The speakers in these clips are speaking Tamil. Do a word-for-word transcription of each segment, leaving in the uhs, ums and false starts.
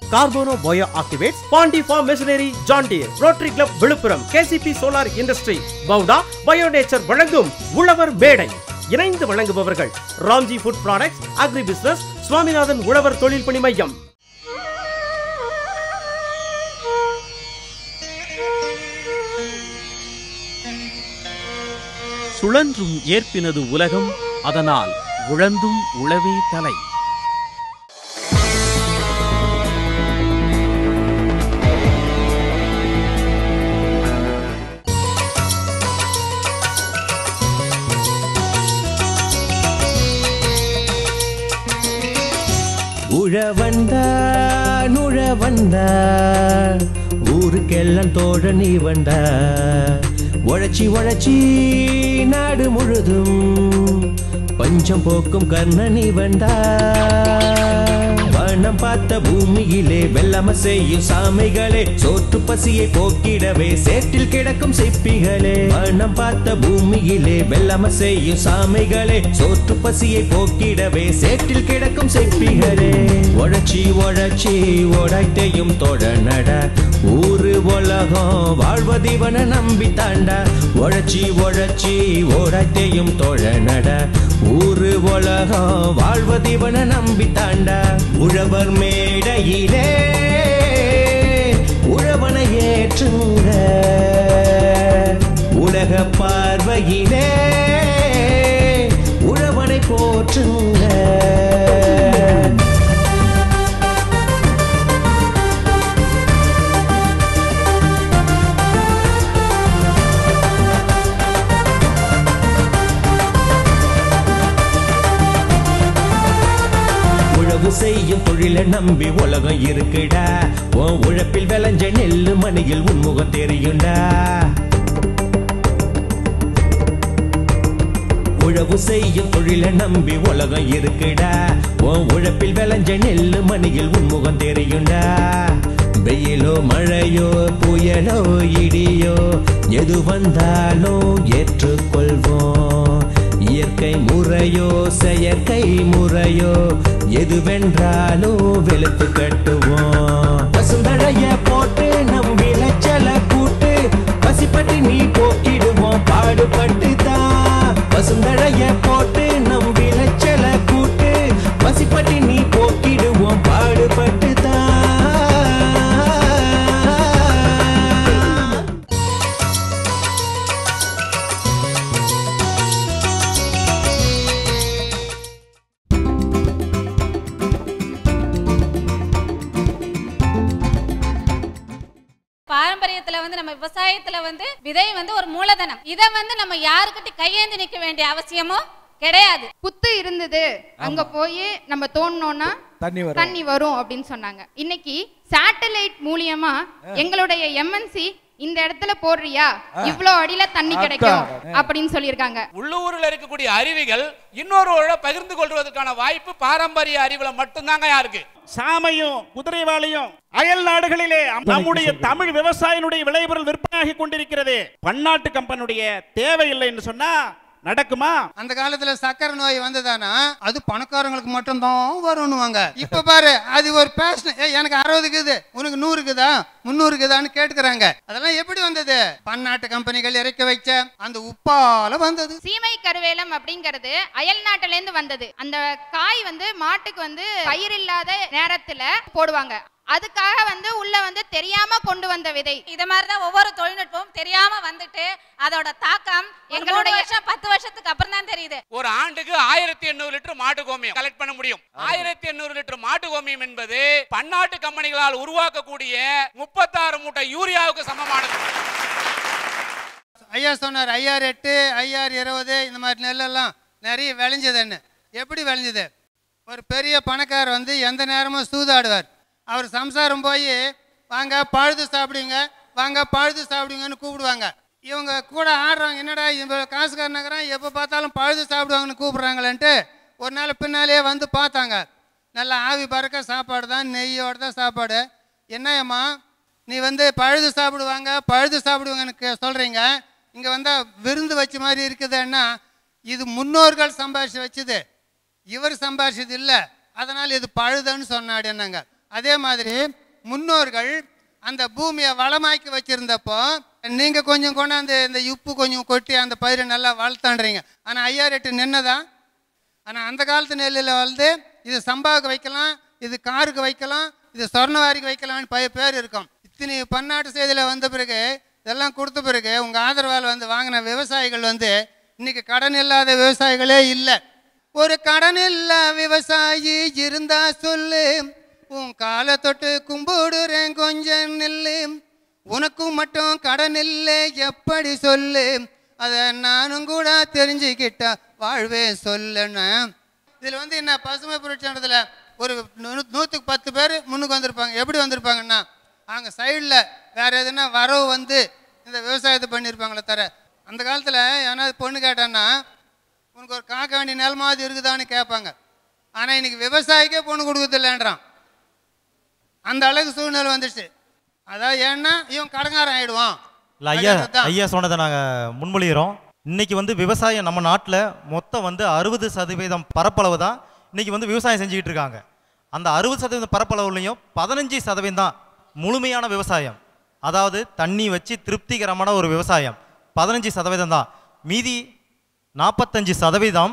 கார்போனோ bio activates, Pandi farm machinery, John Deere, rotary club Villupuram, KCP solar industry, பவுடா பயோ நேச்சர் வழங்கும் உழவர் மேடை. இணைந்து வழங்குபவர்கள் Ramji food products, agri business, Swaminathan உழவர் தொழில் பணி மையம். சுழன்றும் ஏற்பினது உலகம், அதனால் உழந்தும் உழவே தலை. உழவந்தார் உழவந்தார் ஊருக்கெல்லாம் தோழ நீ வந்தார். உழைச்சி உழைச்சி நாடு முழுதும் பஞ்சம் போக்கும் கர்ணனி வந்தார். வனம் பார்த்த பூமியிலே வெள்ளம செய்யும் சாமைகளே, சோற்று பசியை போக்கிடவே சேற்றில் கிடக்கும் சிப்பிகளே. வனம் பார்த்த பூமியிலே வெள்ளம செய்யும் சாமைகளே, சோற்று பசியை போக்கிடவே சேற்றில் கிடக்கும் சிப்பிகளே. உழைச்சி உழைச்சி உடைத்தையும் தொடநட, ஊரு உலகம் வாழ்வதிவன நம்பி தாண்டா. உழைச்சி உழைச்சி உடைத்தையும் தொடநட, ஊரு உலகம் வாழ்வதிவன நம்பி தாண்டா. உழவர் மேடையிலே உழவனை ஏற்றுங்க, உலக பார்வையிலே உழவனை போற்றுங்க. செய்யும் தொழிலை நம்பி உலகம் இருக்குடா, உன் உழைப்பில் விளைஞ்ச நெல்லு மணியில் உன்முகம் தெரியுண்டா. உழவு செய்யும் தொழிலை நம்பி உலகம் இருக்குடா, உன் உழைப்பில் விளைஞ்ச நெல்லு மணியில் உன்முகம் தெரியுண்டா. வெயிலோ மழையோ புயலோ இடியோ எது வந்தாலும் ஏற்றுக்கொள்வோம். இயற்கை முறையோ செயற்கை முறையோ எதுவென்றாலும் வெளுத்து கட்டுவோம். பசுந்தழைய போட்டு நம் விளைச்சல கூட்டு, பசிப்பட்டு நீ போக்கிடுவோம் பாடுபட்டு தான். பசுந்தழைய போட்டு நம் விளைச்சல கூட்டு, பசிப்பட்டு நீ போக்கிடுவோம் பாடுபட்டு தான். பாரம்பரியத்துல வந்து நம்ம விவசாயத்துல வந்து விதை வந்து ஒரு மூலதனம். இதை வந்து நம்ம யாருக்கிட்ட கையேந்தி நிக்க வேண்டிய அவசியமோ கிடையாது. புத்து இருந்தது, அங்க போய் நம்ம தோணுனோம்னா தண்ணி வரும் அப்படின்னு சொன்னாங்க. இன்னைக்கு சேட்டலைட் மூலியமா எங்களுடைய எம்என்சி இந்த இடத்துல போடுறியா இவ்ளோ அடியில தண்ணி கிடைக்கும் அப்படின்னு சொல்லியிருக்காங்க. உள்ளூர்ல இருக்கக்கூடிய அறிவிகள் இன்னொரு பகிர்ந்து கொள்வதற்கான வாய்ப்பு பாரம்பரிய அறிவுல மட்டும்தாங்க யாருக்கு. சாமையும் குதிரைவாளையும் அயல் நாடுகளிலே நம்முடைய தமிழ் விவசாயினுடைய விளைபொருள் விற்பனையாகி கொண்டிருக்கிறது. பன்னாட்டு கம்பெனியுடைய தேவையில்லை என்று சொன்னா நடக்குமா? அந்த காலத்துல சக்கரை நோய் வந்ததானா அது பணக்காரங்களுக்கு மட்டும்தான் வரும்னுவாங்க. இப்ப பாரு அது ஒரு பேஷன். எனக்கு அறுபதுக்குது உனக்கு நூறுக்குதா முன்னூறுக்குதான்னு கேட்டுக்கிறாங்க. அதெல்லாம் எப்படி வந்தது? பன்னாட்டு கம்பெனிகள் இறக்க வைச்ச அந்த உப்பால வந்தது. சீமை கருவேலம் அப்படிங்கிறது அயல் நாட்டுல இருந்து வந்தது. அந்த காய் வந்து மாட்டுக்கு வந்து பயிர் இல்லாத நேரத்துல போடுவாங்க. அதுக்காக வந்து உள்ள வந்து தெரியாம கொண்டு வந்த விதை. இத மாதிரிதான் ஒவ்வொரு தொழில்நுட்பம் தெரியாம வந்துட்டு அதோட தாக்கம் எங்களுடைய வருஷம் பத்து வருஷத்துக்கு அப்புறம் தான் தெரியுது. ஒரு ஆண்டுக்கு ஆயிரத்தி எண்ணூறு லிட்டர் மாட்டு கோமியம் கலெக்ட் பண்ண முடியும். ஆயிரத்தி எண்ணூறு லிட்டர் மாட்டு கோமியம் என்பது பன்னாட்டு கம்பெனிகளால் உருவாக்கக்கூடிய முப்பத்தாறு மூட்டை யூரியாவுக்கு சமமானது. ஐயா சொன்னார் ஐயாறு எட்டு ஐயாறு இருபது இந்த மாதிரி நெல்லெல்லாம் நிறைய விளைஞ்சதுன்னு. எப்படி விளைஞ்சது? ஒரு பெரிய பணக்காரர் வந்து எந்த நேரமும் சூதாடுவார். அவர் சம்சாரம் போய் வாங்க பழுது சாப்பிடுங்க வாங்க பழுது சாப்பிடுங்கன்னு கூப்பிடுவாங்க. இவங்க கூட ஆடுறவங்க என்னடா இவங்க காசுக்காரனுங்கிறான் எப்போ பார்த்தாலும் பழுது சாப்பிடுவாங்கன்னு கூப்பிட்றாங்களேன்ட்டு ஒரு நாள் பின்னாலே வந்து பார்த்தாங்க. நல்லா ஆவி பறக்க சாப்பாடு தான், நெய்யோடு தான் சாப்பாடு. என்னம்மா நீ வந்து பழுது சாப்பிடுவாங்க பழுது சாப்பிடுவாங்கன்னு சொல்கிறீங்க, இங்கே வந்தால் விருந்து வச்ச மாதிரி இருக்குதுன்னா இது முன்னோர்கள் சம்பாதிச்சு வச்சுது, இவர் சம்பாதிச்சது இல்லை, அதனால் இது பழுதுன்னு சொன்னாடு. என்னங்க அதே மாதிரி முன்னோர்கள் அந்த பூமியை வளமாக்கி வச்சுருந்தப்போ நீங்கள் கொஞ்சம் கொண்டாந்து இந்த உப்பு கொஞ்சம் கொட்டி அந்த பயிரை நல்லா வளர்த்தான்றீங்க. ஆனால் ஐயா ரேட்டு நின்னதான். ஆனால் அந்த காலத்து நெல்லில் வந்து இது சம்பாவுக்கு வைக்கலாம், இது காருக்கு வைக்கலாம், இது சொர்ணவாரிக்கு வைக்கலாம்னு பய பேர் இருக்கும். இத்தனை பன்னாட்டு செய்தியில் வந்த பிறகு இதெல்லாம் கொடுத்த பிறகு உங்கள் ஆதரவால் வந்து வாங்கின விவசாயிகள் வந்து இன்றைக்கி கடன் இல்லாத விவசாயிகளே இல்லை. ஒரு கடன் இல்லா விவசாயி இருந்தா சொல்லு, உன் காலை தொட்டு கும்பிடுறேன் கொஞ்சம் நில்லு, உனக்கும் மட்டும் கடன் இல்லை எப்படி சொல்லு, அதை நானும் கூட தெரிஞ்சுக்கிட்டா வாழ்வே சொல்லுன்னு. இதில் வந்து என்ன பசுமை புரட்சின்றதில் ஒரு நூ நூற்றுக்கு பத்து பேர் முன்னுக்கு வந்திருப்பாங்க. எப்படி வந்திருப்பாங்கன்னா அவங்க சைடில் வேறு எதுனா வரவு வந்து இந்த விவசாயத்தை பண்ணியிருப்பாங்களே தர. அந்த காலத்தில் ஏன்னா பொண்ணு கேட்டான்னா உனக்கு ஒரு காக்க வேண்டிய நிலமாவது இருக்குதான்னு கேட்பாங்க. ஆனால் இன்னைக்கு விவசாயிக்கே பொண்ணு கொடுக்குறதில்லைன்றான். அந்த அளவுக்கு சூழ்நிலை வந்துடுச்சு. அதாவது ஏன்னா இவன் கடங்காரன் ஆகிடுவான். இல்லை ஐயா ஐயா சொன்னதை நாங்கள் முன்மொழிகிறோம். இன்றைக்கி வந்து விவசாயம் நம்ம நாட்டில் மொத்தம் வந்து அறுபது சதவீதம் பரப்பளவு தான் இன்றைக்கி வந்து விவசாயம் செஞ்சுக்கிட்டு இருக்காங்க. அந்த அறுபது சதவீதம் பரப்பளவுலையும் பதினஞ்சு சதவீதம் தான் முழுமையான விவசாயம். அதாவது தண்ணி வச்சு திருப்திகரமான ஒரு விவசாயம் பதினஞ்சு சதவீதம் தான். மீதி நாற்பத்தஞ்சு சதவீதம்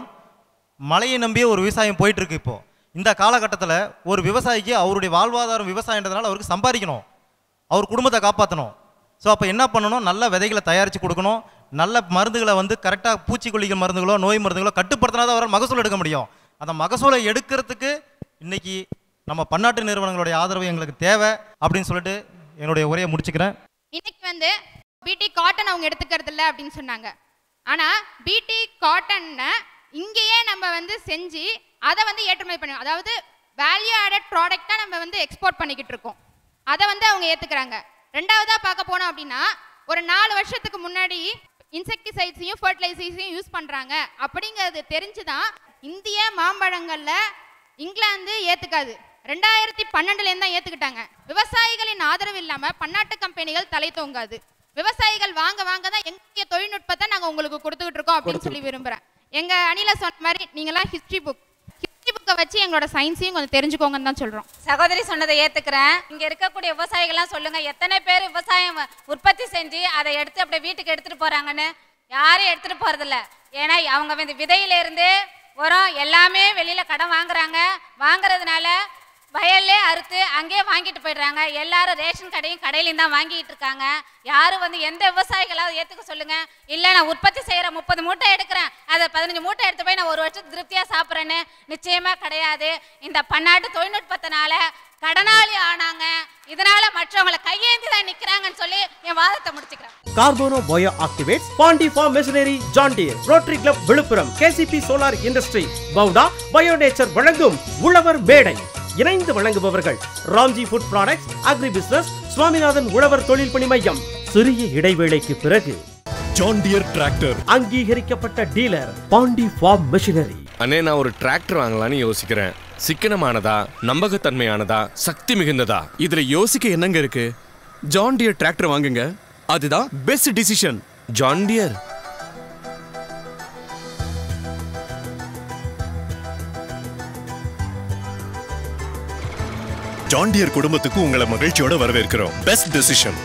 மழையை நம்பியே ஒரு விவசாயம் போயிட்டுருக்கு. இப்போது இந்த காலகட்டத்தில் ஒரு விவசாயிக்கு அவருடைய வாழ்வாதாரம் விவசாயன்றதுனால அவருக்கு சம்பாதிக்கணும், அவர் குடும்பத்தை காப்பாற்றணும். ஸோ அப்போ என்ன பண்ணணும், நல்ல விதைகளை தயாரித்து கொடுக்கணும், நல்ல மருந்துகளை வந்து கரெக்டாக பூச்சிக்கொல்லிகள் மருந்துகளோ நோய் மருந்துகளோ கட்டுப்படுத்தினா தான் அவரால் மகசூல் எடுக்க முடியும். அந்த மகசூலை எடுக்கிறதுக்கு இன்றைக்கி நம்ம பன்னாட்டு நிறுவனங்களுடைய ஆதரவு எங்களுக்கு தேவை அப்படின்னு சொல்லிட்டு என்னுடைய உரையை முடிச்சுக்கிறேன். இன்னைக்கு வந்து பிடி காட்டன் அவங்க எடுத்துக்கிறது இல்லை அப்படின்னு சொன்னாங்க. ஆனால் பிடி காட்டனை இங்கேயே நம்ம வந்து செஞ்சு அதை வந்து ஏற்றுமதி பண்ணி, அதாவது வேல்யூ ஆடட் ப்ராடக்டாக நம்ம வந்து எக்ஸ்போர்ட் பண்ணிக்கிட்டு இருக்கோம். அதை வந்து அவங்க ஏற்றுக்கிறாங்க. ரெண்டாவதாக பார்க்க போனோம் அப்படின்னா ஒரு நாலு வருஷத்துக்கு முன்னாடி இன்செக்டிசைட்ஸையும் ஃபர்டிலைசர்ஸையும் யூஸ் பண்ணுறாங்க அப்படிங்கிறது தெரிஞ்சு தான் இந்திய மாம்பழங்களில் இங்கிலாந்து ஏற்றுக்காது. ரெண்டாயிரத்தி பன்னெண்டுலேருந்து தான் ஏற்றுக்கிட்டாங்க. விவசாயிகளின் ஆதரவு இல்லாமல் பன்னாட்டு கம்பெனிகள் தலை தோங்காது. விவசாயிகள் வாங்க வாங்க தான் எங்கள் தொழில்நுட்பத்தை நாங்கள் உங்களுக்கு கொடுத்துக்கிட்டு இருக்கோம் அப்படின்னு சொல்லி விரும்புகிறேன். எங்கள் அணியில் சொன்ன மாதிரி நீங்களாம் ஹிஸ்ட்ரி புக் ஹிஸ்ட்ரி புக்கை வச்சு எங்களோட சயின்ஸையும் கொஞ்சம் தெரிஞ்சுக்கோங்கன்னு தான் சொல்கிறோம். சகோதரி சொன்னதை ஏற்றுக்கிறேன். இங்கே இருக்கக்கூடிய விவசாயிகள்லாம் சொல்லுங்கள், எத்தனை பேர் விவசாயம் உற்பத்தி செஞ்சு அதை எடுத்து அப்படியே வீட்டுக்கு எடுத்துகிட்டு போகிறாங்கன்னு. யாரும் எடுத்துகிட்டு போகிறதில்ல. ஏன்னா அவங்க வந்து விதையிலேருந்து உரம் எல்லாமே வெளியில் கடன் வாங்குறாங்க. வாங்குறதுனால வயல்லே அறுத்து அங்கேயே வாங்கிட்டு போயிடுறாங்க. எல்லாரும் ரேஷன் கடையும் கடையிலையும் தான் வாங்கிட்டு இருக்காங்க. யாரும் வந்து எந்த விவசாயிகளாவது ஏற்றுக்க சொல்லுங்க. இல்லை நான் உற்பத்தி செய்கிற முப்பது மூட்டை எடுக்கிறேன், அதை பதினஞ்சு மூட்டை எடுத்து போய் நான் ஒரு வருஷம் திருப்தியாக சாப்பிட்றேன்னு நிச்சயமாக கிடையாது. இந்த பன்னாட்டு தொழில்நுட்பத்தினால கடனாளி ஆனாங்க. இதனால மற்றவங்களை கையேந்தி தான் நிற்கிறாங்கன்னு சொல்லி என் வாதத்தை முடிச்சுக்கிறேன். Carbono bio activates, Pandi farm machinery, John Deere, rotary club Villupuram, KCP solar industry, பவுடா பயோநேச்சர் வழங்கும் உழவர் மேடை. இணைந்து வழங்குபவர்கள் Ramji food products, agri business, Swaminathan உழவர் தொழில் பணி மையம். சிறிய இடைவேளைக்கு பிறகு ஜாண்டியர் டிராக்டர் அங்கீகரிக்கப்பட்ட டீலர் பாண்டி ஃபார்ம் மெஷினரி. அண்ணே, நான் ஒரு டிராக்டர் வாங்கலான்னு யோசிக்கிறேன். சிக்கனமானதா, நம்பகத்தன்மையானதா, சக்தி மிகுந்ததா? இதுல யோசிக்க என்னங்க இருக்கு? ஜாண்டியர் டிராக்டர் வாங்குங்க, அதுதான் பெஸ்ட் டிசிஷன். ஜாண்டியர் ஜாண்டியர் குடும்பத்துக்கு உங்களை மகிழ்ச்சியோட வரவேற்கிறோம். Best decision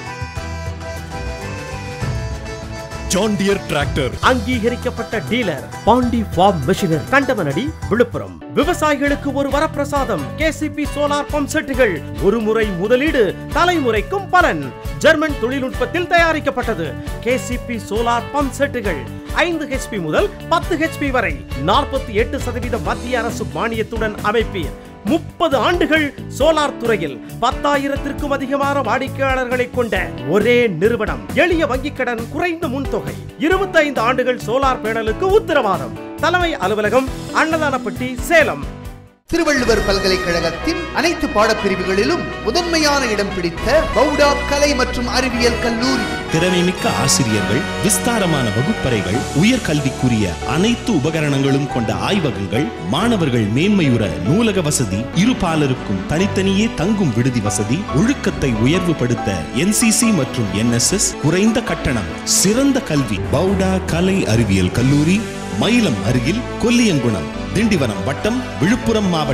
John Deere tractor. அங்கீகரிக்கப்பட்ட dealer Pandi farm machinery, Kandamanadi Villupuram. விவசாயிகளுக்கு ஒரு வரப்பிரசாதம். கேசிபி சோலார் பம்ப் செட்டுகள். ஒரு முறை முதலீடு, தலைமுறைக்கும் பலன். ஜெர்மன் தொழில்நுட்பத்தில் தயாரிக்கப்பட்டது. கேசிபி சோலார் பம்ப் செட்டுகள் ஐந்து ஹெச்பி முதல் பத்து ஹெச்பி வரை நாற்பத்தி எட்டு சதவீதம் மத்திய அரசு மானியத்துடன் அமைப்பீர். முப்பது ஆண்டுகள் சோலார் துறையில் பத்தாயிரத்திற்கும் அதிகமான வாடிக்கையாளர்களை கொண்ட ஒரே நிறுவனம். எளிய வங்கிக் கடன், குறைந்த முன்தொகை, இருபத்தி ஐந்து ஆண்டுகள் சோலார் பேனலுக்கு உத்தரவாதம். தலைமை அலுவலகம் அன்னதானப்பட்டி, சேலம். திருவள்ளுவர் பல்கலைக்கழகத்தின் அனைத்து பாடப்பிரிவுகளிலும் முதன்மையான இடம் பிடித்த பவுடா கலை மற்றும் அறிவியல் கல்லூரி. திறமைமிக்க ஆசிரியர்கள், விஸ்தாரமான வகுப்பறைகள், உயர்கல்விக்குரிய அனைத்து உபகரணங்களும் கொண்ட ஆய்வகங்கள், மாணவர்கள் மேன்மையுற நூலக வசதி, இருபாலருக்கும் தனித்தனியே தங்கும் விடுதி வசதி, ஒழுக்கத்தை உயர்வுபடுத்த என்சிசி மற்றும் என்எஸ்எஸ், குறைந்த கட்டணம், சிறந்த கல்வி. பவுடா கலை அறிவியல் கல்லூரி, மயிலம் அருகில், கொல்லியங்குளம், திண்டிவனம் வட்டம், விழுப்புரம் மாவட்டம்.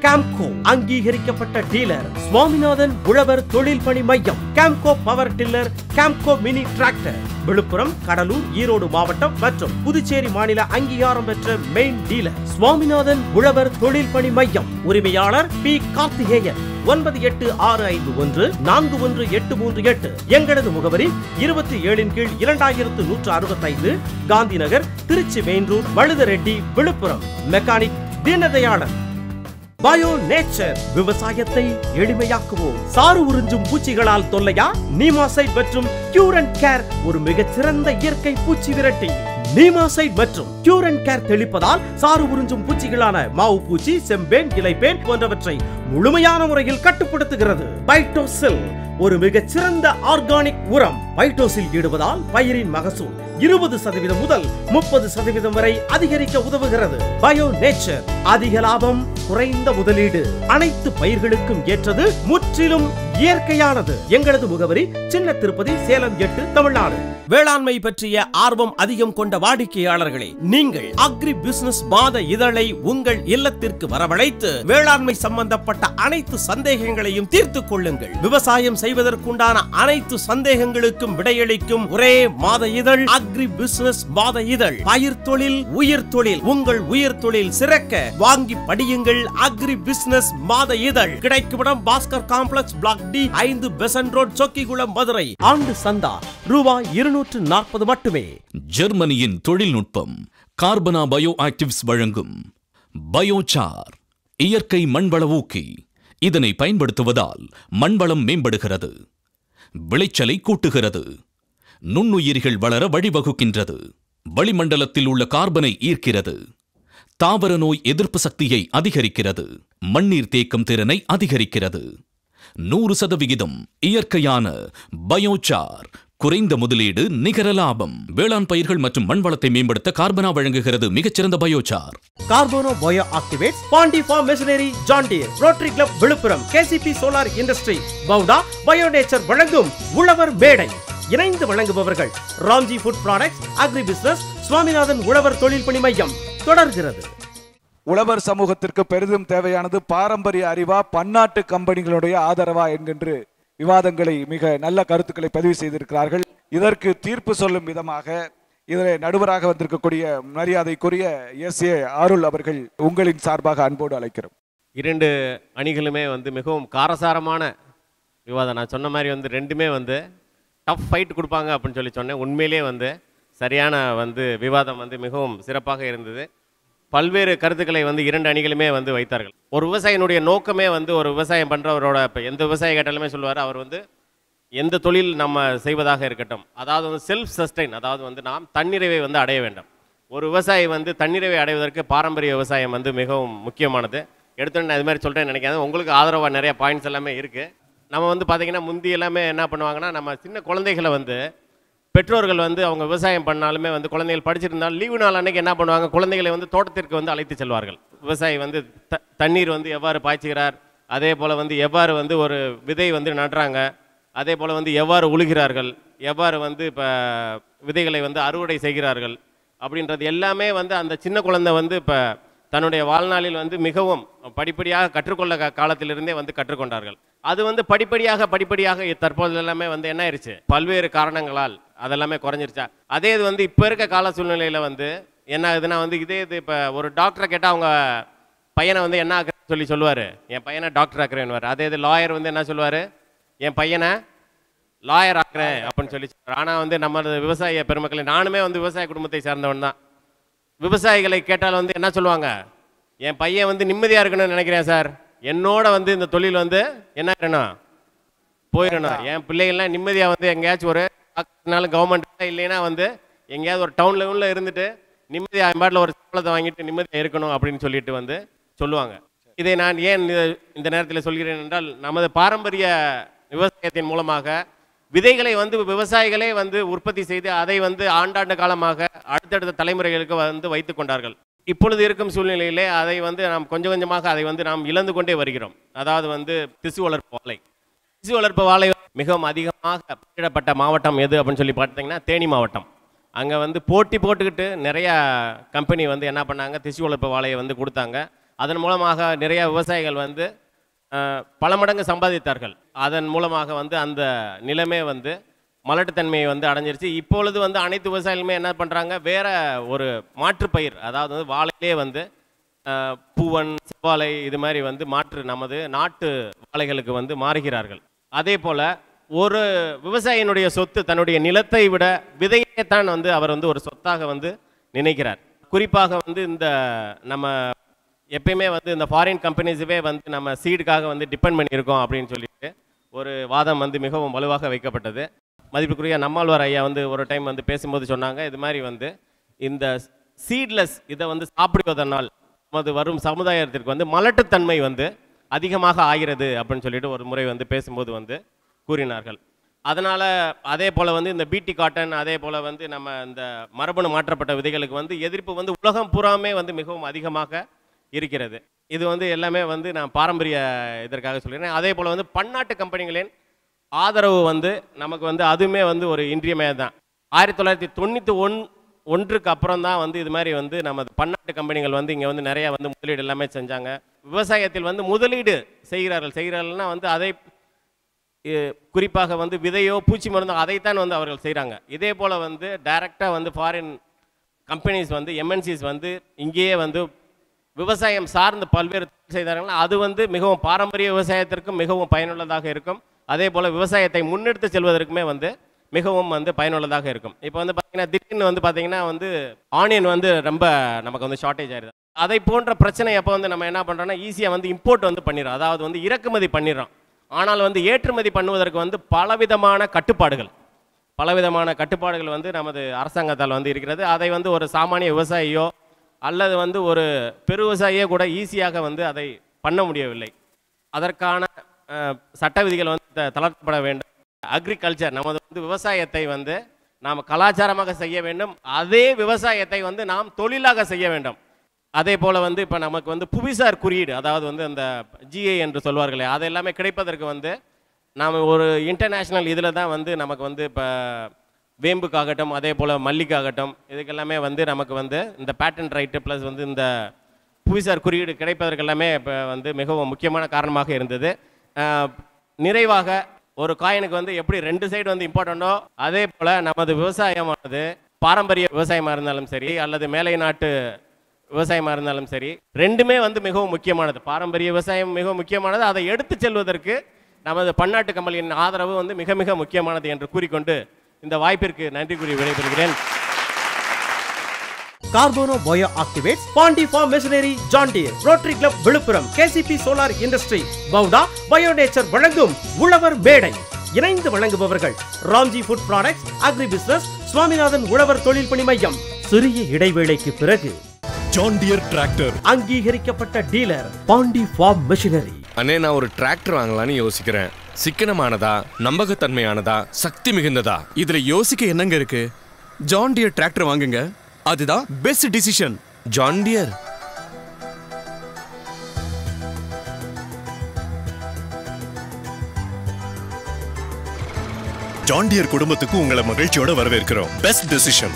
கேம்கோ அங்கீகரிக்கப்பட்ட டீலர் சுவாமிநாதன் உழவர் தொழில் பணி மையம். Camco power tiller, Camco mini tractor. Villupuram, Cuddalore, Erode மாவட்டம் மற்றும் புதுச்சேரி மாநில அங்கீகாரம் பெற்ற மெயின் டீலர் சுவாமிநாதன் உழவர் தொழில் பணி மையம். உரிமையாளர் பி கார்த்திகேயன். ஒன்பது எட்டு ஆறு ஐந்து ஒன்று நான்கு ஒன்று எட்டு மூன்று எட்டு. எங்களது முகவரி இருபத்தி ஏழின் கீழ் இரண்டாயிரத்து நூற்று அறுபத்தி ஐந்து Gandhi Nagar, Trichy main road, Valudareddi, Villupuram. Mechanic Deenadayalan. Bio nature, விவசாயத்தை எளிமையாக்குவோம். சாறு உறிஞ்சும் பூச்சிகளால் தொல்லையா? நீமாசைட் மற்றும் கியூர் அண்ட் கேர் ஒரு மிகச்சிறந்த இயற்கை பூச்சி விரட்டி. நீமாசைட் மற்றும் கியூர் அண்ட் கேர் தெளிப்பதால் சாறு உறிஞ்சும் பூச்சிகளான மாவு பூச்சி, செம்பேன், இலைப்பேன் போன்றவற்றை முழுமையான முறையில் கட்டுப்படுத்துகிறது. பைட்டோசில் ஒரு மிகச்சிறந்த ஆர்கானிக் உரம். பைட்டோசில் இடுவதால் பயிரின் மகசூல் இருபது சதவீதம் முதல் முப்பது சதவீதம் வரை அதிகரிக்க உதவுகிறது. பயோ நேச்சர், அதிக லாபம், குறைந்த முதலீடு, அனைத்து பயிர்களுக்கும் ஏற்றது, முற்றிலும் இயற்கையானது. எங்களது முகவரி சின்ன திருப்பதி, சேலம் எட்டு, தமிழ்நாடு. வேளாண்மை பற்றிய ஆர்வம் அதிகம் கொண்ட வாடிக்கையாளர்களே, நீங்கள் அக்ரி பிசினஸ் மாத இதழை உங்கள் இல்லத்திற்கு வரவழைத்து வேளாண்மை சம்பந்தப்பட்ட அனைத்து சந்தேகங்களையும் தீர்த்துக் கொள்ளுங்கள். விவசாயம் செய்வதற்குண்டான அனைத்து சந்தேகங்களுக்கும் விடையளிக்கும் ஒரே மாத இதழ் அக்ரி பிசினஸ் மாத இதழ். பயிர் தொழில், உயிர் தொழில், உங்கள் உயிர் தொழில் சிறக்க வாங்கி படியுங்கள். அக்ரி பிசினஸ் மாத இதழ். கிடைக்குமிடம் பாஸ்கர் காம்ப்ளெக்ஸ், பிளாக் டி, ஐந்து பெசன்ட் ரோட், சொக்கிகுளம், மதுரை. ஆண்டு சந்தா ரூபாய் இருநூற்று நாற்பது மட்டுமே. ஜெர்மனியின் தொழில்நுட்பம் கார்பனா பயோ ஆக்டிவ்ஸ் வழங்கும் பயோசார் இயற்கை மண்வள ஊக்கி. இதனை பயன்படுத்துவதால் மண்வளம் மேம்படுகிறது, விளைச்சலை கூட்டுகிறது, நுண்ணுயிரிகள் வளர வழிவகுக்கின்றது, வளிமண்டலத்தில் உள்ள கார்பனை ஈர்க்கிறது, தாவர நோய் எதிர்ப்பு சக்தியை அதிகரிக்கிறது, மண்ணீர் தேக்கம் திறனை அதிகரிக்கிறது. நூறு சதவிகிதம் இயற்கையான பயோசார், குறைந்த முதலீடு, நிகர லாபம். வேளாண் பயிர்கள் மற்றும் மண்வளத்தை மேம்படுத்த கார்பனா வழங்குகிறது மிகச்சிறந்த biochar. Carbono bio activates, Pandi farm machinery, John Deere, rotary club Villupuram, KCP solar industry, பவுடா பயோ நேச்சர் வழங்கும் உழவர் மேடை. இணைந்து வழங்குபவர்கள் Ramji food products, agri business, Swaminathan உழவர் தொழில் பணி மையம். தொடர்கிறது. உழவர் சமூகத்திற்கு பெரிதும் தேவையானது பாரம்பரிய அறிவா, பன்னாட்டு கம்பெனிகளுடைய ஆதரவா என்கின்ற விவாதங்களை, மிக நல்ல கருத்துக்களை பதிவு செய்திருக்கிறார்கள். இதற்கு தீர்ப்பு சொல்லும் விதமாக இதில் நடுவராக வந்திருக்கக்கூடிய மரியாதைக்குரிய எஸ் ஏ அருள் அவர்கள் உங்களின் சார்பாக அன்போடு அழைக்கிறோம். இரண்டு அணிகளுமே வந்து மிகவும் காரசாரமான விவாதம். நான் சொன்ன மாதிரி வந்து ரெண்டுமே வந்து டஃப் ஃபைட் கொடுப்பாங்க அப்படின்னு சொல்லி சொன்னேன். உண்மையிலே வந்து சரியான வந்து விவாதம் வந்து மிகவும் சிறப்பாக இருந்தது. பல்வேறு கருத்துக்களை வந்து இரண்டு அணிகளுமே வந்து வைத்தார்கள். ஒரு விவசாயினுடைய நோக்கமே வந்து ஒரு விவசாயம் பண்ணுறவரோட, இப்போ எந்த விவசாய கேட்டாலுமே சொல்லுவார், அவர் வந்து எந்த தொழில் நம்ம செய்வதாக இருக்கட்டும், அதாவது வந்து செல்ஃப் சஸ்டைன், அதாவது வந்து நாம் தன்னிறைவை வந்து அடைய வேண்டும். ஒரு விவசாயி வந்து தன்னிறைவை அடைவதற்கு பாரம்பரிய விவசாயம் வந்து மிகவும் முக்கியமானது. எடுத்தோன்னே அது மாதிரி சொல்கிறேன்னு நினைக்காது. உங்களுக்கு ஆதரவாக நிறைய பாயிண்ட்ஸ் எல்லாமே இருக்குது. நம்ம வந்து பார்த்திங்கன்னா முந்தி எல்லாமே என்ன பண்ணுவாங்கன்னா, நம்ம சின்ன குழந்தைகளை வந்து பெற்றோர்கள் வந்து அவங்க விவசாயம் பண்ணாலுமே வந்து குழந்தைகள் படிச்சிருந்தாலும் லீவு நாள் அன்றைக்கி என்ன பண்ணுவாங்க, குழந்தைகளை வந்து தோட்டத்திற்கு வந்து அழைத்து செல்வார்கள். விவசாயி வந்து த தண்ணீர் வந்து எவ்வாறு பாய்ச்சுகிறார், அதே போல் வந்து எவ்வாறு வந்து ஒரு விதை வந்து நடுறாங்க, அதே போல் வந்து எவ்வாறு உழுகிறார்கள், எவ்வாறு வந்து இப்போ விதைகளை வந்து அறுவடை செய்கிறார்கள் அப்படின்றது எல்லாமே வந்து அந்த சின்ன குழந்தை வந்து இப்போ தன்னுடைய வாழ்நாளில் வந்து மிகவும் படிப்படியாக கற்றுக்கொள்ள காலத்திலிருந்தே வந்து கற்றுக்கொண்டார்கள். அது வந்து படிப்படியாக படிப்படியாக தற்போது எல்லாமே வந்து என்ன ஆயிடுச்சு, பல்வேறு காரணங்களால் அதெல்லாமே குறைஞ்சிருச்சா. அதே இது வந்து இப்போ இருக்க கால சூழ்நிலையில் வந்து என்ன ஆகுதுன்னா வந்து இதே இது இப்போ ஒரு டாக்டரை கேட்டால் அவங்க பையனை வந்து என்ன ஆக்குறேன்னு சொல்லி சொல்லுவார், என் பையனை டாக்டர் ஆக்குறேன்னு. அதே இது லாயர் வந்து என்ன சொல்லுவார், என் பையனை லாயர் ஆக்குறேன் அப்படின்னு சொல்லி சொல்லுவார். ஆனால் வந்து நம்ம விவசாய பெருமக்களை, நானுமே வந்து விவசாய குடும்பத்தை சேர்ந்தவன் தான். விவசாயிகளை கேட்டால் வந்து என்ன சொல்லுவாங்க, என் பையன் வந்து நிம்மதியாக இருக்கணும்னு நினைக்கிறேன் சார், என்னோட வந்து இந்த தொழில் வந்து என்ன ஆகணும், போயிடணும். என் பிள்ளைகள்லாம் நிம்மதியாக வந்து எங்கேயாச்சும் ஒரு நாளும் கவர்மெண்ட் இல்லைன்னா வந்து எங்கேயாவது ஒரு டவுன் லெவலில் இருந்துட்டு நிம்மதியாக பாட்டில் ஒரு சம்பளத்தை வாங்கிட்டு நிம்மதியாக இருக்கணும் அப்படின்னு சொல்லிட்டு வந்து சொல்லுவாங்க. இதை நான் ஏன் இந்த நேரத்தில் சொல்கிறேன் என்றால், நமது பாரம்பரிய விவசாயத்தின் மூலமாக விதைகளை வந்து விவசாயிகளே வந்து உற்பத்தி செய்து அதை வந்து ஆண்டாண்டு காலமாக அடுத்தடுத்த தலைமுறைகளுக்கு வந்து வைத்து கொண்டார்கள். இப்பொழுது இருக்கும் சூழ்நிலையிலே அதை வந்து நாம் கொஞ்சம் கொஞ்சமாக அதை வந்து நாம் இழந்து கொண்டே வருகிறோம். அதாவது வந்து திசு வளர்ப்பு வாழை, திசு வளர்ப்பு வாழை மிகவும் அதிகமாக பயிரிடப்பட்ட மாவட்டம் எது அப்படின்னு சொல்லி பார்த்தீங்கன்னா தேனி மாவட்டம். அங்கே வந்து போட்டி போட்டுக்கிட்டு நிறையா கம்பெனி வந்து என்ன பண்ணாங்க, திசு வளர்ப்பு வாழையை வந்து கொடுத்தாங்க. அதன் மூலமாக நிறைய விவசாயிகள் வந்து பல மடங்கு சம்பாதித்தார்கள். அதன் மூலமாக வந்து அந்த நிலமே வந்து மலட்டுத்தன்மையை வந்து அடைஞ்சிருச்சு. இப்பொழுது வந்து அனைத்து விவசாயிகளுமே என்ன பண்ணுறாங்க, வேற ஒரு மாற்றுப்பயிர், அதாவது வந்து வாழையிலே வந்து பூவன், செவ்வாழை இது மாதிரி வந்து மாற்று நமது நாட்டு வாழைகளுக்கு வந்து மாறுகிறார்கள். அதே போல் ஒரு விவசாயியினுடைய சொத்து தன்னுடைய நிலத்தை விட விதையைத்தான் வந்து அவர் வந்து ஒரு சொத்தாக வந்து நினைக்கிறார். குறிப்பாக வந்து இந்த நம்ம எப்பயுமே வந்து இந்த ஃபாரின் கம்பெனிஸுவே வந்து நம்ம சீடுக்காக வந்து டிபெண்ட் பண்ணியிருக்கோம் அப்படின்னு சொல்லிட்டு ஒரு வாதம் வந்து மிகவும் வலுவாக வைக்கப்பட்டது. மதிப்புக்குரிய நம்மாழ்வார் ஐயா வந்து ஒரு டைம் வந்து பேசும்போது சொன்னாங்க, இது மாதிரி வந்து இந்த சீட்லெஸ் இதை வந்து சாப்பிடுவதனால் நமது வரும் சமுதாயத்திற்கு வந்து மலட்டுத்தன்மை வந்து அதிகமாக ஆகிறது அப்படின்னு சொல்லிட்டு ஒரு முறை வந்து பேசும்போது வந்து கூறினார்கள். அதனால் அதே போல் வந்து இந்த பீட்டி காட்டன், அதே போல் வந்து நம்ம இந்த மரபணு மாற்றப்பட்ட விதைகளுக்கு வந்து எதிர்ப்பு வந்து உலகம் பூராமே வந்து மிகவும் அதிகமாக இருக்கிறது. இது வந்து எல்லாமே வந்து நான் பாரம்பரிய இதற்காக சொல்லிடுறேன். அதே போல் வந்து பன்னாட்டு கம்பெனிகளின் ஆதரவு வந்து நமக்கு வந்து அதுவுமே வந்து ஒரு இன்றியமையாது தான். ஆயிரத்தி தொள்ளாயிரத்தி தொண்ணூற்றி ஒன் ஒன்றுக்கு அப்புறம் தான் வந்து இது மாதிரி வந்து நம்ம பன்னாட்டு கம்பெனிகள் வந்து இங்கே வந்து நிறையா வந்து முதலீடு எல்லாமே செஞ்சாங்க. விவசாயத்தில் வந்து முதலீடு செய்கிறார்கள் செய்கிறார்கள்னா வந்து அதை குறிப்பாக வந்து விதையோ பூச்சி மருந்தோ அதைத்தான் வந்து அவர்கள் செய்கிறாங்க. இதே போல் வந்து டைரெக்டாக வந்து ஃபாரின் கம்பெனிஸ் வந்து எம்என்சிஸ் வந்து இங்கேயே வந்து விவசாயம் சார்ந்து பல்வேறு செய்தார்கள். அது வந்து மிகவும் பாரம்பரிய விவசாயத்திற்கும் மிகவும் பயனுள்ளதாக இருக்கும். அதே போல் விவசாயத்தை முன்னெடுத்து செல்வதற்குமே வந்து மிகவும் வந்து பயனுள்ளதாக இருக்கும். இப்போ வந்து பார்த்தீங்கன்னா திடீர்னு வந்து பார்த்தீங்கன்னா வந்து ஆனியன் வந்து ரொம்ப நமக்கு வந்து ஷார்ட்டேஜ் ஆயிடுது. அதை போன்ற பிரச்சனை எப்போ வந்து நம்ம என்ன பண்ணுறோம்னா ஈஸியாக வந்து இம்போர்ட் வந்து பண்ணிடுறோம், அதாவது வந்து இறக்குமதி பண்ணிடுறோம். ஆனால் வந்து ஏற்றுமதி பண்ணுவதற்கு வந்து பலவிதமான கட்டுப்பாடுகள் பலவிதமான கட்டுப்பாடுகள் வந்து நமது அரசாங்கத்தால் வந்து இருக்கிறது. அதை வந்து ஒரு சாமானிய விவசாயியோ அல்லது வந்து ஒரு பெரு விவசாயியோ கூட ஈஸியாக வந்து அதை பண்ண முடியவில்லை. அதற்கான சட்ட விதிகள் வந்து தளர்த்தப்பட வேண்டும். அக்ரிகல்ச்சர் நமது வந்து விவசாயத்தை வந்து நாம் கலாச்சாரமாக செய்ய வேண்டும். அதே விவசாயத்தை வந்து நாம் தொழிலாக செய்ய வேண்டும். அதே போல் வந்து இப்போ நமக்கு வந்து புவிசார் குறியீடு, அதாவது வந்து அந்த ஜிஏ என்று சொல்வார்களே, அது எல்லாமே கிடைப்பதற்கு வந்து நாம் ஒரு இன்டர்நேஷ்னல் இதில் தான் வந்து நமக்கு வந்து இப்போ வேம்புக்காகட்டும் அதே போல் மல்லிக்காகட்டும் இதுக்கெல்லாமே வந்து நமக்கு வந்து இந்த பேட்டன்ட் ரைட்டு ப்ளஸ் வந்து இந்த புவிசார் குறியீடு கிடைப்பதற்கெல்லாமே இப்போ வந்து மிகவும் முக்கியமான காரணமாக இருந்தது. நிறைவாக ஒரு காயினுக்கு வந்து எப்படி ரெண்டு சைடு வந்து இம்பார்ட்டண்ட்டோ அதே போல் நமது விவசாயமானது பாரம்பரிய விவசாயமாக இருந்தாலும் சரி அல்லது மேலை நாட்டு விவசாயமாக இருந்தாலும் சரி ரெண்டுமே வந்து மிகவும் முக்கியமானது. பாரம்பரிய விவசாயம் மிகவும் முக்கியமானது. அதை எடுத்து செல்வதற்கு நமது பன்னாட்டு கம்பெனியின் ஆதரவு வந்து மிக மிக முக்கியமானது என்று கூறிக்கொண்டு இந்த வாய்ப்பிற்கு நன்றி கூறி விடைபெறுகிறேன். Carbono bio activates, Pandi farm machinery, John Deere, rotary club Villupuram, KCP solar industry, பவுடா பயோநேச்சர் வழங்கும் உழவர் மேடை. இணைந்து வழங்குபவர்கள் Ramji food products, agri business, Swaminathan உழவர் தொழில் பணி மையம். சிறிய இடைவேளைக்கு பிறகு ஜான் டீர் டிராக்டர் அங்கீகரிக்கப்பட்ட டீலர் பாண்டி ஃபார்ம் மெஷினரி. அண்ணே, நான் ஒரு டிராக்டர் வாங்கலான்னு யோசிக்கிறேன். சிக்கனமானதா, நம்பகத்தன்மையானதா, சக்தி மிகுந்ததா, இதுல யோசிக்க என்னங்க இருக்கு? ஜான் டியர் டிராக்டர் வாங்குங்க, அதுதான் best decision. John Deere. John Deere குடும்பத்துக்கு உங்களை மகிழ்ச்சியோட வரவேற்கிறோம். Best decision.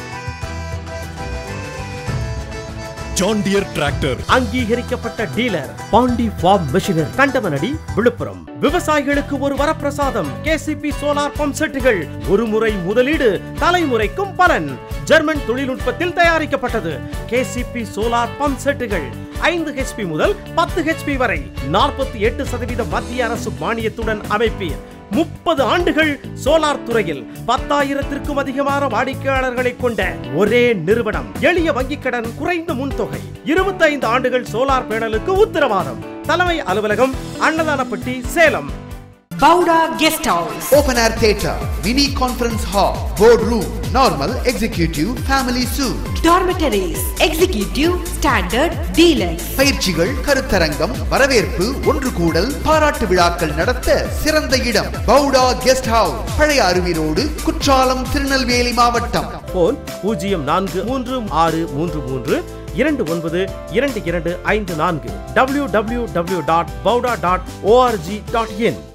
John Deere tractor அங்கீகரிக்கப்பட்ட dealer Pandi farm machinery, Kandamanadi Villupuram. விவசாயிகளுக்கு ஒரு வரப்பிரசாதம். கேசிபி சோலார் பம்ப் செட்டுகள். ஒரு முறை முதலீடு, தலைமுறைக்கும் பலன். ஜெர்மன் தொழில்நுட்பத்தில் தயாரிக்கப்பட்டது. கேசிபி சோலார் பம்ப் செட்டுகள் ஐந்து ஹெச்பி முதல் பத்து ஹெச்பி வரை நாற்பத்தி எட்டு சதவீத மத்திய அரசு மானியத்துடன் அமைப்பீர். முப்பது ஆண்டுகள் சோலார் துறையில் பத்தாயிரத்திற்கும் அதிகமான வாடிக்கையாளர்களை கொண்ட ஒரே நிறுவனம். எளிய வங்கிக் கடன், குறைந்த முன்தொகை, இருபத்தி ஐந்து ஆண்டுகள் சோலார் பேனலுக்கு உத்தரவாதம். தலைமை அலுவலகம் Annathanapatti, Salem. Bauda Guest House, Open Air Theatre, Mini Conference Hall, Board Room, Normal, Executive, Family Suite, Dormitories, Executive, Standard, Deluxe. பயிற்சிகள், கருத்தரங்கம், வரவேற்பு, ஒன்று கூடல், பாராட்டு விழாக்கள் நடத்த சிறந்த இடம். பவுடா கெஸ்ட் ஹவுஸ், பழைய அருவி ரோடு, குற்றாலம், திருநெல்வேலி மாவட்டம். போன் பூஜ்ஜியம் நான்கு மூன்று ஆறு மூன்று மூன்று இரண்டு ஒன்பது இரண்டு இரண்டு ஐந்து நான்கு. W W W dot pawuda dot ORG dot in.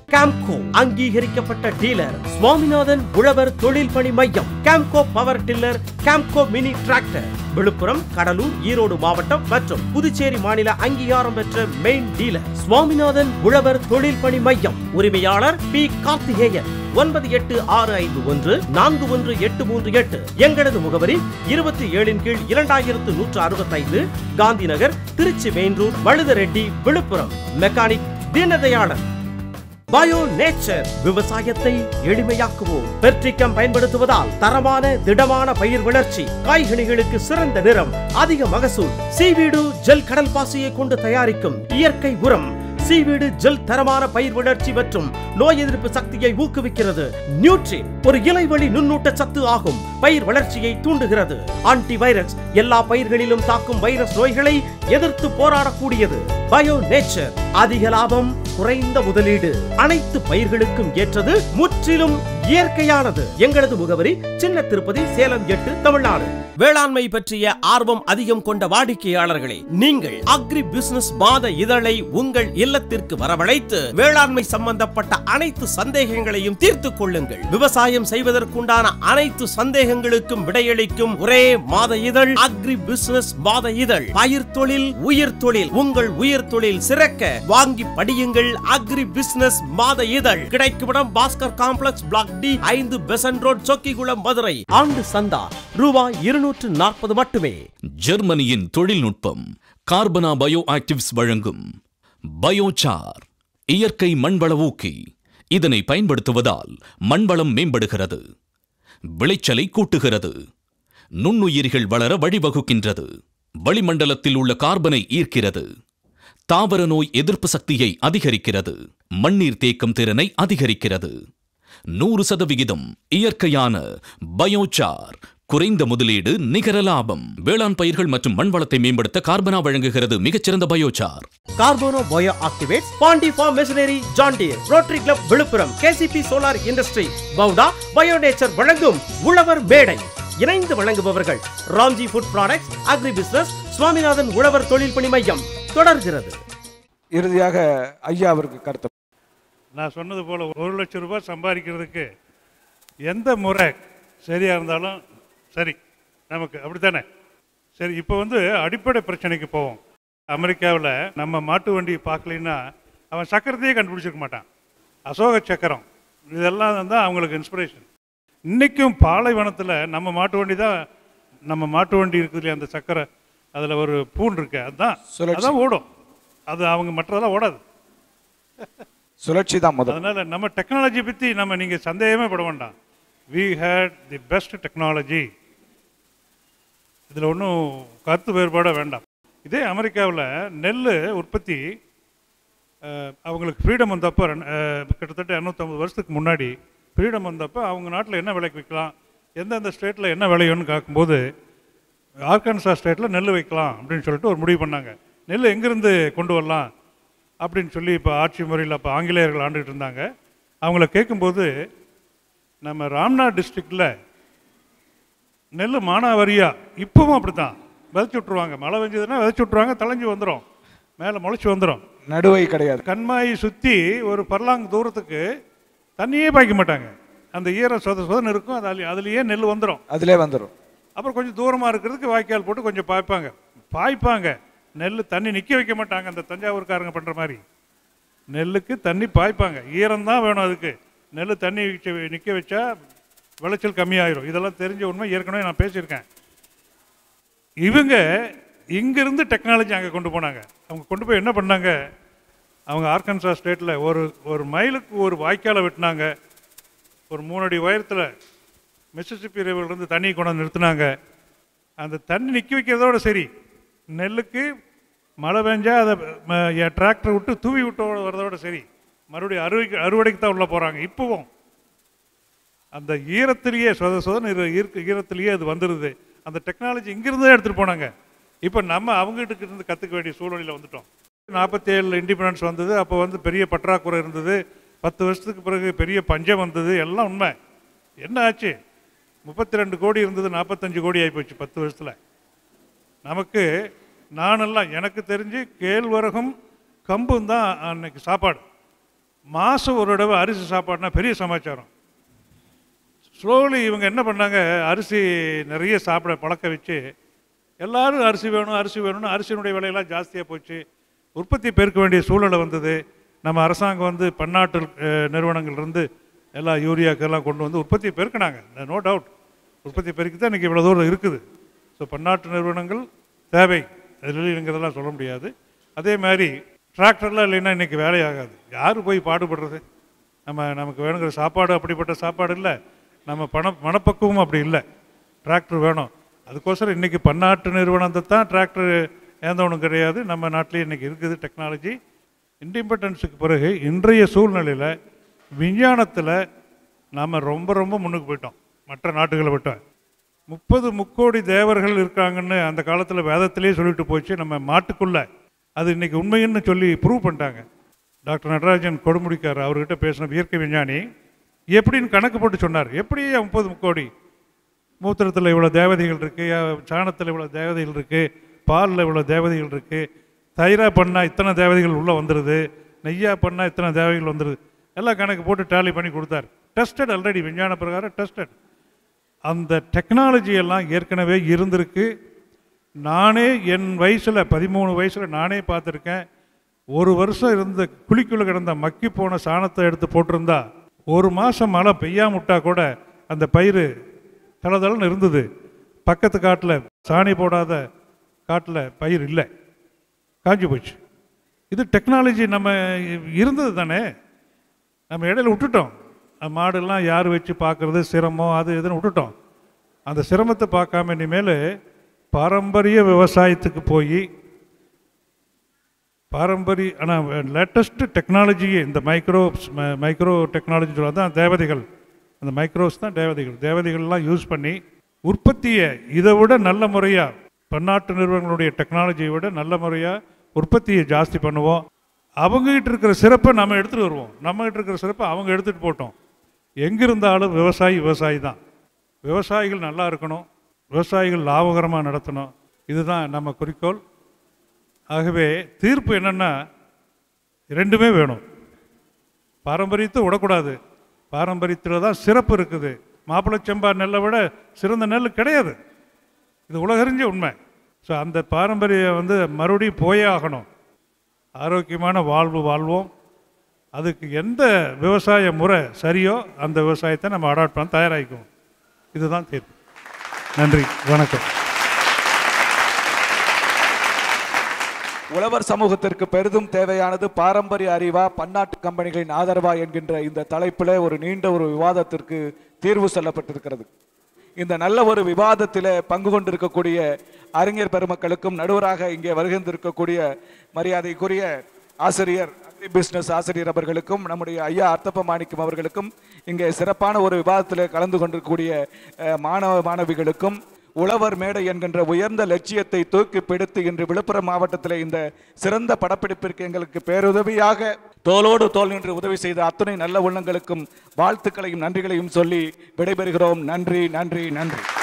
Camco அங்கீகரிக்கப்பட்ட டீலர் சுவாமிநாதன் உழவர் தொழில் பணி மையம். Camco power tiller, Camco mini tractor. Villupuram, Cuddalore, Erode மாவட்டம் மற்றும் புதுச்சேரி மாநில அங்கீகாரம் பெற்ற மெயின் டீலர் சுவாமிநாதன் உழவர் தொழில் பணி மையம். உரிமையாளர் பி கார்த்திகேயன். ஒன்பது எட்டு ஆறு ஐந்து ஒன்று நான்கு ஒன்று எட்டு மூன்று எட்டு. எங்களது முகவரி இருபத்தி ஏழின் கீழ் இரண்டாயிரத்து நூற்று அறுபத்தி ஐந்து Gandhi Nagar, Trichy main road, Valudareddi, Villupuram. Mechanic Deenadayalan. Bio nature, விவசாயத்தை எளிமையாக்குவோம். பெர்டிகம் பயன்படுத்துவதால் தரமான திடமான பயிர் வளர்ச்சி, காய்கனிகளுக்கு சிறந்த நிறம், அதிக மகசூல். சீவீடு ஜெல் கடல் பாசியை கொண்டு தயாரிக்கும் இயற்கை உரம். சீவீடு ஜெல் தரமான பயிர் வளர்ச்சி மற்றும் நோய் எதிர்ப்பு சக்தியை ஊக்குவிக்கிறது. நியூட்ரின் ஒரு இலைவழி நுண்ணூட்ட சத்து ஆகும். பயிர் வளர்ச்சியை தூண்டுகிறது. ஆன்டி வைரஸ் எல்லா பயிர்களிலும் தாக்கும் வைரஸ் நோய்களை எதிர்த்து போராடக்கூடியது. பயோ நேச்சர் அதிக லாபம், குறைந்த முதலீடு, அனைத்து பயிர்களுக்கும் ஏற்றது, முற்றிலும் இயற்கையானது. எங்களது முகவரி சின்ன திருப்பதி, சேலம் எட்டு, தமிழ்நாடு. வேளாண்மை பற்றிய ஆர்வம் அதிகம் கொண்ட வாடிக்கையாளர்களே, நீங்கள் அக்ரி பிசினஸ் மாத இதழை உங்கள் இல்லத்திற்கு வரவழைத்து வேளாண்மை சம்பந்தப்பட்ட அனைத்து சந்தேகங்களையும் தீர்த்துக் கொள்ளுங்கள். விவசாயம் செய்வதற்குண்டான அனைத்து சந்தேகங்களுக்கும் விடையளிக்கும் ஒரே மாத இதழ் அக்ரி பிசினஸ் மாத இதழ். பயிர் தொழில், உயிர் தொழில், உங்கள் உயிர் தொழில் சிறக்க வாங்கி படியுங்கள். அக்ரி பிசினஸ் மாத இதழ். கிடைக்குமிடம் பாஸ்கர் காம்ப்ளெக்ஸ், பிளாக் டி, ஐந்து பெசன்ட் ரோட், சொக்கிகுளம், மதுரை. ஆண்டு சந்தா ரூபாய் இருநூற்று நாற்பது மட்டுமே. ஜெர்மனியின் தொழில்நுட்பம் கார்பனா பயோ ஆக்டிவ்ஸ் வழங்கும் பயோசார் இயற்கை மண்வள ஊக்கி. இதனை பயன்படுத்துவதால் மண்வளம் மேம்படுகிறது, விளைச்சலை கூட்டுகிறது, நுண்ணுயிரிகள் வளர வழிவகுக்கின்றது, வளிமண்டலத்தில் உள்ள கார்பனை ஈர்க்கிறது, தாவர நோய் எதிர்ப்பு சக்தியை அதிகரிக்கிறது, மண்ணீர் தேக்கம் திறனை அதிகரிக்கிறது. நூறு சதவிகிதம் இயற்கையான பயோசார். குறைந்த முதலீடு, நிகர லாபம். வேளாண் பயிர்கள் மற்றும் மண்வளத்தை மேம்படுத்த கார்பனா வழங்குகிறது மிகச்சிறந்த biochar. Carbono bio activates, Pandi farm machinery, John Deere, rotary club Villupuram, KCP solar industry, பவுடா பயோ நேச்சர் வழங்கும் உழவர் மேடை. இணைந்து வழங்குபவர்கள் Ramji food products, agri business, Swaminathan உழவர் தொழில் பணி மையம். தொடர்கிறது. இறுதியாக ஐயா அவருக்கு கருத்து. நான் சொன்னது போல ஒரு லட்சம் ரூபாய் சம்பாதிக்கிறதுக்கு எந்த முறை சரியா இருந்தாலும் சரி, நமக்கு அப்படித்தானே. சரி, இப்போ வந்து அடிப்படை பிரச்சனைக்கு போவோம். அமெரிக்காவில் நம்ம மாட்டு வண்டி பார்க்கலைன்னா அவன் சக்கரத்தையே கண்டுபிடிச்சிருக்க மாட்டான். அசோக சக்கரம் இதெல்லாம் தான் அவங்களுக்கு இன்ஸ்பிரேஷன். இன்றைக்கும் பாலைவனத்தில் நம்ம மாட்டு வண்டி தான், நம்ம மாட்டு வண்டி இருக்குது இல்லையா, அந்த சக்கரை அதில் ஒரு பூன் இருக்கு, அதுதான் அதான் ஓடும். அது அவங்க மற்றதெல்லாம் ஓடாது, சுழற்சி தான் முதல். அதனால நம்ம டெக்னாலஜி பற்றி நம்ம நீங்கள் சந்தேகமே பட வேண்டாம். We had the best technology. இதில் ஒன்றும் கருத்து வேறுபாட வேண்டாம். இதே அமெரிக்காவில் நெல் உற்பத்தி அவங்களுக்கு ஃப்ரீடம் வந்தப்போ, கிட்டத்தட்ட இரநூத்தம்பது வருஷத்துக்கு முன்னாடி ஃப்ரீடம் வந்தப்போ அவங்க நாட்டில் என்ன விலைக்கு வைக்கலாம், எந்தெந்த ஸ்டேட்டில் என்ன விளையும்னு பார்க்கும்போது ஆர்கான்சா ஸ்டேட்டில் நெல் வைக்கலாம் அப்படின்னு சொல்லிட்டு ஒரு முடிவு பண்ணாங்க. நெல் எங்கேருந்து கொண்டு வரலாம் அப்படின்னு சொல்லி இப்போ ஆட்சி முறையில் அப்போ ஆங்கிலேயர்கள் ஆண்டுகிட்டு இருந்தாங்க. அவங்கள கேட்கும்போது நம்ம ராம்நாத் டிஸ்ட்ரிக்டில் நெல் மானாவாரியாக இப்பவும் அப்படி தான் விதைச்சி விட்ருவாங்க. மழை பெஞ்சதுன்னா விதைச்சி விட்ருவாங்க, தலைஞ்சி வந்துடும், மேலே முளைச்சி வந்துடும், நடுவை கிடையாது. கண்மாயை சுற்றி ஒரு பர்லாங் தூரத்துக்கு தண்ணியே பாய்க்க மாட்டாங்க. அந்த ஈரம் சொத சொதன்னு இருக்கும், அது அதுலேயே நெல் வந்துடும், அதிலே வந்துடும். அப்புறம் கொஞ்சம் தூரமாக இருக்கிறதுக்கு வாய்க்கால் போட்டு கொஞ்சம் பாய்ப்பாங்க பாய்ப்பாங்க நெல் தண்ணி நிற்க வைக்க மாட்டாங்க. அந்த தஞ்சாவூர்காரங்க பண்ணுற மாதிரி நெல்லுக்கு தண்ணி பாய்ப்பாங்க. ஈரம்தான் வேணும் அதுக்கு. நெல் தண்ணி நிற்க வச்சா விளைச்சல் கம்மியாயிரும். இதெல்லாம் தெரிஞ்ச உண்மை, ஏற்கனவே நான் பேசியிருக்கேன். இவங்க இங்கிருந்து டெக்னாலஜி அங்கே கொண்டு போனாங்க. அவங்க கொண்டு போய் என்ன பண்ணாங்க, அவங்க ஆர்கன்சா ஸ்டேட்டில் ஒரு ஒரு மைலுக்கு ஒரு வாய்க்காலை வெட்டினாங்க. ஒரு மூணு அடி உயரத்தில் மிசிசிப்பி ரிவர்லேருந்து தண்ணி கொண்டு வந்து நிறுத்தினாங்க. அந்த தண்ணி நிற்க வைக்கிறதோட சரி, நெல்லுக்கு மழை பெஞ்சா அதை டிராக்டர் விட்டு தூவி விட்டு வரதோட சரி, மறுபடியும் அறுவை அறுவடைக்கு தான் உள்ளே போகிறாங்க. இப்போவும் அந்த ஈரத்திலேயே சொத சொதன்னு ஈர்க்க ஈரத்திலேயே அது வந்துடுது. அந்த டெக்னாலஜி இங்கிருந்து தான் எடுத்துகிட்டு போனாங்க. இப்போ நம்ம அவங்ககிட்ட இருந்து கற்றுக்க வேண்டிய சூழ்நிலையில் வந்துட்டோம். நாற்பத்தி ஏழில் இண்டிபெண்டன்ஸ் வந்தது. அப்போ வந்து பெரிய பற்றாக்குறை இருந்தது. பத்து வருஷத்துக்கு பிறகு பெரிய பஞ்சம் வந்தது. எல்லாம் உண்மை. என்ன ஆச்சு, முப்பத்தி ரெண்டு கோடி இருந்தது, நாற்பத்தஞ்சு கோடி ஆகிப்போச்சு பத்து வருஷத்தில். நமக்கு நானெல்லாம் எனக்கு தெரிஞ்சு கேழ்வரகும் கம்பும் தான் அன்னைக்கு சாப்பாடு. மாதம் ஒரு தடவை அரிசி சாப்பாடுனா பெரிய சமாச்சாரம். ஸ்லோலி இவங்க என்ன பண்ணாங்க, அரிசி நிறைய சாப்பிட பழக்க வச்சு எல்லாரும் அரிசி வேணும் அரிசி வேணும்னு அரிசியினுடைய விலையெல்லாம் ஜாஸ்தியாக போச்சு. உற்பத்தி பெருக்க வேண்டிய சூழ்நிலை வந்தது. நம்ம அரசாங்கம் வந்து பன்னாட்டு நிறுவனங்கள்லேருந்து எல்லா யூரியாக்கெல்லாம் கொண்டு வந்து உற்பத்தி பெருக்கினாங்க. நோ டவுட், உற்பத்தி பெருக்கி தான் இன்றைக்கி இவ்வளோ தூரம் இருக்குது. ஸோ பன்னாட்டு நிறுவனங்கள் தேவை, இல்லைங்கிறதெல்லாம் சொல்ல முடியாது. அதே மாதிரி டிராக்டர்லாம் இல்லைன்னா இன்றைக்கி வேலையாகாது. யார் போய் பாடுபடுறது? நம்ம நமக்கு வேணுங்கிற சாப்பாடு அப்படிப்பட்ட சாப்பாடு இல்லை, நம்ம பண மனப்பக்குவமும் அப்படி இல்லை. டிராக்டர் வேணும். அதுக்கோசரம் இன்றைக்கி பன்னாட்டு நிறுவனத்தை தான் டிராக்டர் ஏந்தவனும் கிடையாது. நம்ம நாட்டிலே இன்றைக்கி இருக்குது டெக்னாலஜி. இண்டிபெண்டன்ஸுக்கு பிறகு இன்றைய சூழ்நிலையில் விஞ்ஞானத்தில் நாம் ரொம்ப ரொம்ப முன்னுக்கு போயிட்டோம் மற்ற நாட்டுகளை விட்டோம். முப்பது முக்கோடி தேவர்கள் இருக்காங்கன்னு அந்த காலத்தில் வேதத்திலே சொல்லிட்டு போச்சு. நம்ம மாட்டுக்குள்ளே அது இன்றைக்கி உண்மைன்னு சொல்லி ப்ரூவ் பண்ணிட்டாங்க. டாக்டர் நடராஜன் கொடுமுடிக்கார் அவர்கிட்ட பேசின இயற்கை விஞ்ஞானி எப்படின்னு கணக்கு போட்டு சொன்னார். எப்படி முப்பது முக்கோடி? மூத்திரத்தில் இவ்வளோ தேவதைகள் இருக்குது, சாணத்தில் இவ்வளோ தேவதைகள் இருக்குது, பாலில் இவ்வளோ தேவதைகள் இருக்குது, தயிராக பண்ணால் இத்தனை தேவதைகள் உள்ளே வந்துடுது, நெய்யாக பண்ணால் இத்தனை தேவதைகள் வந்துடுது, எல்லாம் கணக்கு போட்டு டேலி பண்ணி கொடுத்தார். டெஸ்டட், ஆல்ரெடி விஞ்ஞான பிரகாரம் டெஸ்டட். அந்த டெக்னாலஜி எல்லாம் ஏற்கனவே இருந்திருக்கு. நானே என் வயசில் பதிமூணு வயசில் நானே பார்த்துருக்கேன். ஒரு வருஷம் இருந்த குழிக்குள்ளே கிடந்த மக்கி போன சாணத்தை எடுத்து போட்டிருந்தா ஒரு மாதம் மழை பெய்யாம விட்டா கூட அந்த பயிர் தளதளன்னு இருந்தது. பக்கத்து காட்டில் சாணி போடாத காட்டில் பயிர் இல்லை, காஞ்சி போச்சு. இது டெக்னாலஜி நம்ம இருந்தது தானே, நம்ம இடையில விட்டுட்டோம். மாடெல்லாம் யார் வச்சு பார்க்குறது சிரமம் அது இதுன்னு விட்டுட்டோம். அந்த சிரமத்தை பார்க்காம இனிமேல் பாரம்பரிய விவசாயத்துக்கு போய் பாரம்பரிய ஆனால் லேட்டஸ்ட்டு டெக்னாலஜியே இந்த மைக்ரோ மைக்ரோ டெக்னாலஜி சொல்ல தான் தேவதைகள், அந்த மைக்ரோஸ் தான் தேவதைகள். தேவதைகள்லாம் யூஸ் பண்ணி உற்பத்தியை இதை விட நல்ல முறையாக பன்னாட்டு நிறுவனங்களுடைய டெக்னாலஜியை விட நல்ல முறையாக உற்பத்தியை ஜாஸ்தி பண்ணுவோம். அவங்ககிட்ட இருக்கிற சிறப்பை நம்ம எடுத்துகிட்டு வருவோம், நம்மகிட்ட இருக்கிற சிறப்பை அவங்க எடுத்துகிட்டு போட்டோம். எங்கே இருந்தாலும் விவசாயி விவசாயி தான். விவசாயிகள் நல்லா இருக்கணும், விவசாயிகள் லாபகரமாக நடத்தணும், இதுதான் நம்ம குறிக்கோள். ஆகவே தீர்ப்பு என்னென்னா ரெண்டுமே வேணும். பாரம்பரியத்தை விடக்கூடாது, பாரம்பரியத்தில் தான் சிறப்பு இருக்குது. மாப்பிள்ளச்சம்பா நெல்லை விட சிறந்த நெல் கிடையாது, இது உலகறிஞ்ச உண்மை. ஸோ அந்த பாரம்பரியம் வந்து மறுபடியும் போயே ஆகணும். ஆரோக்கியமான வாழ்வு வாழ்வோம். அதுக்கு எந்த விவசாய முறை சரியோ அந்த விவசாயத்தை நம்ம அடாப்ட் பண்ண தயாராகிக்குவோம். இதுதான் தீர்ப்பு. நன்றி, வணக்கம். உழவர் சமூகத்திற்கு பெரிதும் தேவையானது பாரம்பரிய அறிவா பன்னாட்டு கம்பெனிகளின் ஆதரவா என்கின்ற இந்த தலைப்பில் ஒரு நீண்ட ஒரு விவாதத்திற்கு தீர்வு சொல்லப்பட்டிருக்கிறது. இந்த நல்ல ஒரு விவாதத்தில் பங்கு கொண்டிருக்கக்கூடிய அறிஞர் பெருமக்களுக்கும் நடுவராக இங்கே வருகின்றிருக்கக்கூடிய மரியாதைக்குரிய ஆசிரியர் பிசினஸ் ஆசிரியர் அவர்களுக்கும் நம்முடைய ஐயா அர்த்தப்ப மாணிக்கம் அவர்களுக்கும் இங்கே சிறப்பான ஒரு விவாதத்தில் கலந்து கொண்டிருக்கக்கூடிய மாணவ மாணவிகளுக்கும் உழவர் மேடை என்கின்ற உயர்ந்த லட்சியத்தை தூக்கி பிடித்து இன்று விழுப்புரம் மாவட்டத்தில் இந்த சிறந்த படப்பிடிப்பிற்கு எங்களுக்கு பேருதவியாக தோளோடு தோல் நின்று உதவி செய்த அத்துணை நல்ல உள்ளங்களுக்கும் வாழ்த்துக்களையும் நன்றிகளையும் சொல்லி விடைபெறுகிறோம். நன்றி, நன்றி, நன்றி.